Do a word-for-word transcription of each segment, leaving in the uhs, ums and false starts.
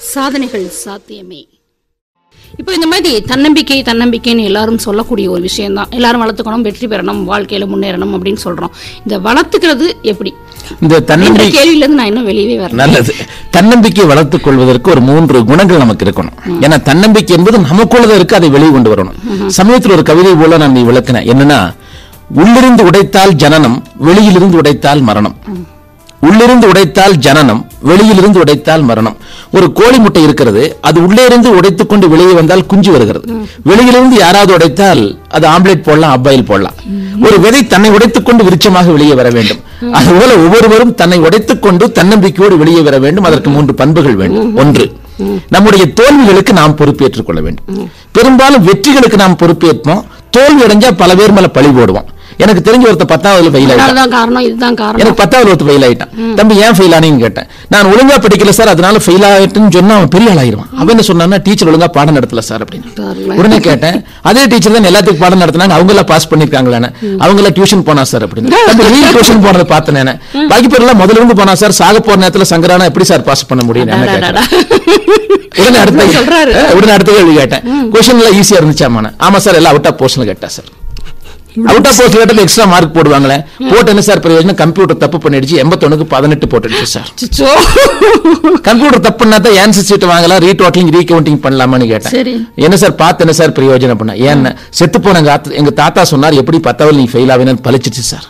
சாதனைகள் சாத்தியமே. இப்போ இந்த மாதிரி தன்னம்பிக்கை தன்னம்பிக்கைன்னு எல்லாரும் சொல்லக்கூடிய ஒரு விஷயம் தான். எல்லாரும் வளர்த்துக்கணும், வெற்றி பெறணும், வாழ்க்கையில முன்னேறணும் அப்படின்னு சொல்றோம். இந்த வளர்த்துக்கிறது எப்படி? இந்த தன்னம்பிக்கை கேள்வியில இருந்து நான் இன்னும் வெளியவே வரேன். நல்லது. தன்னம்பிக்கை வளர்த்துக் கொள்வதற்கு ஒரு மூன்று குணங்கள் நமக்கு இருக்கணும். ஏன்னா தன்னம்பிக்கை என்பது நமக்குள்ளதான் இருக்கு, அதை வெளியே கொண்டு வரணும். சமயத்தில் ஒரு கவிதை போல நான் விளக்கினேன். என்னன்னா, உள்ளிருந்து உடைத்தால் ஜனனம், வெளியிலிருந்து உடைத்தால் மரணம். உள்ளிருந்து உடைத்தால் ஜனனம், வெளியிலிருந்து உடைத்தால் மரணம். ஒரு கோழி முட்டை இருக்கிறது, அது உள்ளே இருந்து உடைத்துக் கொண்டு வெளியே வந்தால் குஞ்சு வருகிறது. வெளியிலிருந்து யாராவது உடைத்தால் அது ஆம்லேட் போடலாம், அப்பாயில் போடலாம். ஒரு விதை தன்னை உடைத்துக் கொண்டு விருட்சமாக வெளியே வர வேண்டும். அதுபோல ஒவ்வொருவரும் தன்னை உடைத்துக் கொண்டு தன்னம்பிக்கையோடு வெளியே வர வேண்டும். அதற்கு மூன்று பண்புகள் வேண்டும். ஒன்று, நம்முடைய தோல்விகளுக்கு நாம் பொறுப்பேற்றுக் கொள்ள வேண்டும். பெரும்பாலும் வெற்றிகளுக்கு நாம் பொறுப்பேற்போம், தோல்வி அடைஞ்சா பல பேர் மேல பழி போடுவோம். எனக்கு தெரிஞ்ச ஒருத்த பத்தாவதுல ஃபெயில் ஆயிட்டான். எனக்கு பத்தாவது ஒருத்த ஃபெயில் ஆயிட்டான். தம்பி ஏன் ஃபெயில் ஆனீங்கன்னு கேட்டேன். நான் ஒழுங்கா படிக்கல சார், அதனால ஃபெயில் ஆயிட்டுன்னு சொன்னா அவன் பெரிய ஆளாயிருவான். அவன் என்ன சொன்னா, டீச்சர் ஒழுங்கா பாடம் நடத்தல சார் அப்படின்னு. உடனே கேட்டேன், அதே டீச்சர் தான் எல்லாத்துக்கும் பாடம் நடத்தினாங்க, அவங்க எல்லாம் பாஸ் பண்ணிருக்காங்களான்னு. அவங்க எல்லாம் டியூஷன் போனா சார் அப்படின்னு. நீ டியூஷன் போனதை பார்த்தேன். பாக்கி பேர் எல்லாம் முதல்ல இருந்து போனா சார், சாக போற நேரத்துல சங்கரானா எப்படி சார் பாஸ் பண்ண முடியும்? உடனே அடுத்த உடனே அடுத்த கேள்வி கேட்டேன். கொஸ்டின் எல்லாம் ஈஸியா இருந்துச்சாமான? ஆமா சார், எல்லாம் அவுட் ஆஃப் போர்ஷன் கேட்டா சார். அவுட் ஆஃப் போஸ்ட் கேட்டது எக்ஸ்ட்ரா மார்க் போடுவாங்களே, போட்டு என்ன சார் பிரயோஜனம்? கம்ப்யூட்டர் தப்பு பண்ணிடுச்சு, எண்பத்தொன்னுக்கு பதினெட்டு போட்டுடுச்சு சார். கம்ப்யூட்டர் தப்பு பண்ணா தான் ஆன்சர் ஷீட் வாங்கலாம், ரீடோட்டலிங் ரீகவுண்டிங் பண்ணலாமான்னு கேட்டேன். என்ன சார் பார்த்து என்ன சார் பிரயோஜனம் பண்ண? ஏன்னா செத்து போன எங்க தாத்தா சொன்னார், எப்படி பத்தாவது நீ ஃபெயில் ஆவேன்னு பழிச்சிச்சு சார்.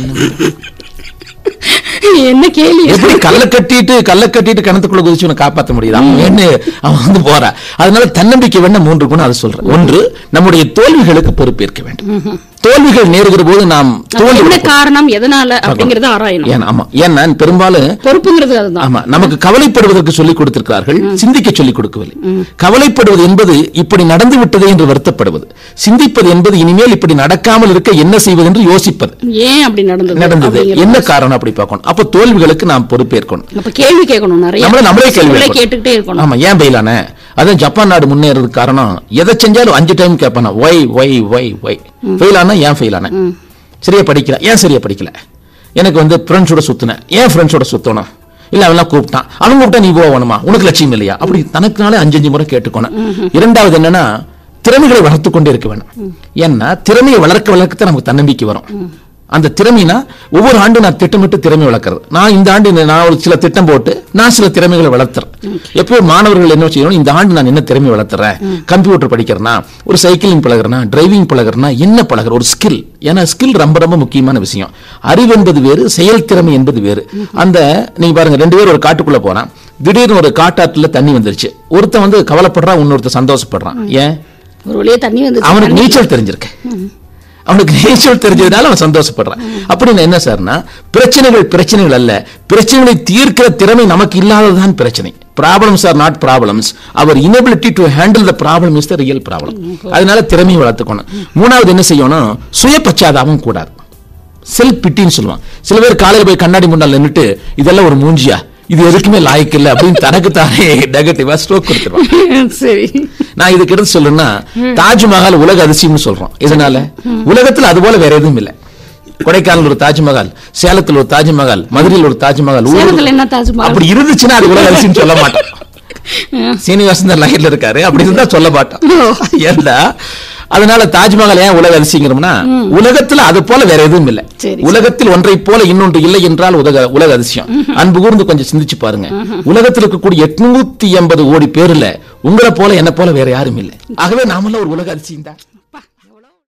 என்ன கேள்வி? எப்படி கல்ல கட்டிட்டு கல்ல கட்டிட்டு கிணத்துக்குள்ள குதிச்சு காப்பாற்ற முடியுது? அவன் என்ன அவன் வந்து போற. அதனால தன்னம்பிக்கை வேண்ட மூன்று குணம் அதை சொல்றேன். ஒன்று, நம்முடைய தோல்விகளுக்கு பொறுப்பேற்க வேண்டும். தோல்விகள் நேருகிற போது நாம் தோல்வி காரணம் எதனால அப்படிங்கறத ஆராயணும். ஆமா, ஏன்னா பெரும்பாலும் பொறுப்புங்கிறது அதுதான். ஆமா, நமக்கு கவலைப்படுவதற்கு சொல்லிக் கொடுத்திருக்கிறார்கள், சிந்திக்க சொல்லிக் கொடுக்கவில்லை. கவலைப்படுவது என்பது இப்படி நடந்து விட்டது என்று வருத்தப்படுவது, சிந்திப்பது என்பது இனிமேல் இப்படி நடக்காமல் இருக்க என்ன செய்வது என்று யோசிப்பது. ஏன் அப்படி நடந்தது நடந்தது என்ன காரணம் அப்படி பார்க்கணும். அப்ப தோல்விகளுக்கு நாம் பொறுப்பேற்கணும். அப்ப கேள்வி கேட்கணும், நிறைய நம்மள நம்மளே கேள்வி கேட்டுட்டே இருக்கணும். ஆமா, ஏன் பெயிலானே? அதான் ஜப்பான் நாடு முன்னேறதுக்கு காரணம், எதை செஞ்சாலும் அஞ்சு டைம் கேட்பானா, why why why why. Fail ஆனா ஏன் ஃபெயில் ஆன? சரியா படிக்கல, ஏன் சரியா படிக்கல? எனக்கு வந்து ஃப்ரெண்ட்ஸோட சுத்தினேன், ஏன் ஃப்ரெண்ட்ஸோட சுத்தணும்? இல்ல அவன் கூப்பிட்டான், அவன் கூப்பிட்டா நீ போகணுமா? உனக்கு லட்சியம் இல்லையா? அப்படி தனக்குனாலே அஞ்சு அஞ்சு முறை கேட்டுக்கணும். இரண்டாவது என்னன்னா, திறமைகளை வளர்த்து கொண்டே இருக்க வேணும். ஏன்னா திறமையை வளர்க்க வளர்க்கத்தான் நமக்கு தன்னம்பிக்கை வரும். அந்த திறமைனா ஒவ்வொரு ஆண்டும் நான் திட்டமிட்டு திறமை வளர்க்கறது. நான் இந்த ஆண்டு நான் ஒரு சில திட்டம் போட்டு நான் சில திறமைகளை வளர்த்துறேன். எப்போ மாணவர்கள் என்ன செய்யணும், இந்த ஆண்டு நான் என்ன திறமை வளர்த்துறேன்? கம்ப்யூட்டர் படிக்கிறேன்னா, ஒரு சைக்கிளிங் பழகிறேன்னா, டிரைவிங் பழகிறேன்னா, என்ன பழகிற ஒரு ஸ்கில். ஏன்னா ஸ்கில் ரொம்ப ரொம்ப முக்கியமான விஷயம். அறிவு என்பது வேறு, செயல் திறமை என்பது வேறு. அந்த நீங்க பாருங்க, ரெண்டு பேரும் ஒரு காட்டுக்குள்ள போறான், திடீர்னு ஒரு காட்டாற்றுல தண்ணி வந்துருச்சு. ஒருத்தன் வந்து கவலைப்படுறான், இன்னொருத்தர் சந்தோஷப்படுறான். ஏன்? ஒரு வழியா தண்ணி வந்து அவனுக்கு நீச்சல் தெரிஞ்சிருக்கு, அவனுக்கு நீச்சல் தெரிஞ்சதுனால அவன் சந்தோஷப்படுறான். அப்படின்னு என்ன சார்னா, பிரச்சனைகள் பிரச்சனைகள் அல்ல, பிரச்சனைகளை தீர்க்கிற திறமை நமக்கு இல்லாததுதான் பிரச்சனை. Problems are not problems, our inability to handle the problem is the real problem. அதனால திறமையை வளர்த்துக்கணும். மூணாவது என்ன செய்யணும், சுய பச்சாதாபம் கூடாது, செல்ஃப் பிட்டின்னு சொல்லுவான். சில பேர் காலையில் போய் கண்ணாடி முன்னால் நின்றுட்டு இதெல்லாம் ஒரு மூஞ்சியா, இது எதுக்குமே லாய்க்கு இல்லை அப்படின்னு தனக்கு தானே நெகட்டிவா ஸ்ட்ரோக் கொடுத்துருவான். சரி, நான் இதுக்கு எடுத்து சொல்லணும்னா, தாஜ்மஹால் உலக அதிசயம்னு சொல்றோம். இதனால உலகத்துல அது போல வேற எதுவும் இல்லை. கொடைக்கானல் ஒரு தாஜ்மஹால், சேலத்தில் ஒரு தாஜ்மஹால், மதுரையில் ஒரு தாஜ்மஹால். அப்படி இருந்துச்சுன்னா அது உலக அதிசயம் சொல்ல மாட்டோம். சீனிவாசன் தான் லைன்ல இருக்காரு, அப்படி இருந்தா சொல்ல மாட்டோம். ஏன்னா அதனால தாஜ்மஹால் ஏன் உலக அதிசயங்கிறோம்னா, உலகத்துல அது போல வேற எதுவும் இல்லை. உலகத்தில் ஒன்றை போல இன்னொன்று இல்லை என்றால் உலக உலக அதிசயம். அன்பு கூர்ந்து கொஞ்சம் சிந்திச்சு பாருங்க. உலகத்தில் இருக்கக்கூடிய எட்நூத்தி எண்பது கோடி பேர்ல உங்களை போல என்ன போல வேற யாரும் இல்லை. ஆகவே நாமெல்லாம் ஒரு உலக அதிசயம் தான்.